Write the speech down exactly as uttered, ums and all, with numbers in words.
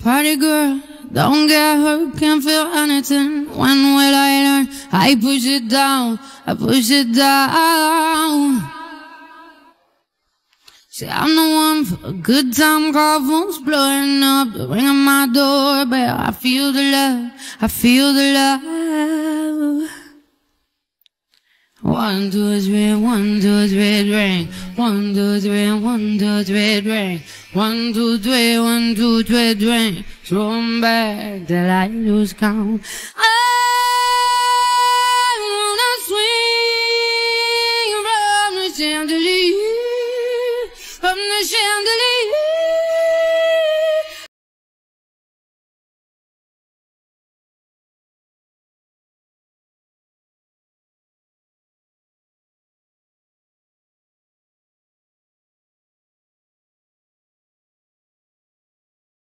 Party girl, don't get hurt, can't feel anything. When will I learn? I push it down, I push it down. See, I'm the one for a good time, call phones blowing up, the ring on my doorbell. I feel the love, I feel the love. One, two, three, one, two, three, ring. One, two, three, one, two, three, ring. One, two, three, one, two, three, ring. Throw 'em back till I lose count.